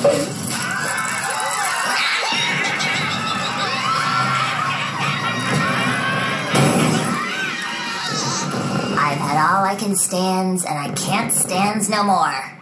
I've had all I can stands, and I can't stands no more.